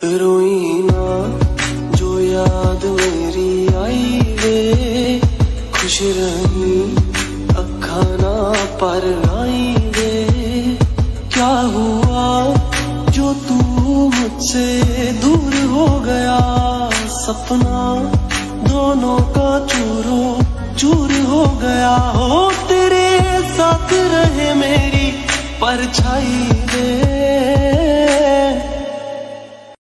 रोई ना जो याद मेरी आई वे, खुश रही अखा ना पर आई वे। क्या हुआ जो तू मुझसे दूर हो गया, सपना दोनों का चूरो चूर हो गया। हो तेरे साथ रहे मेरी परछाई वे,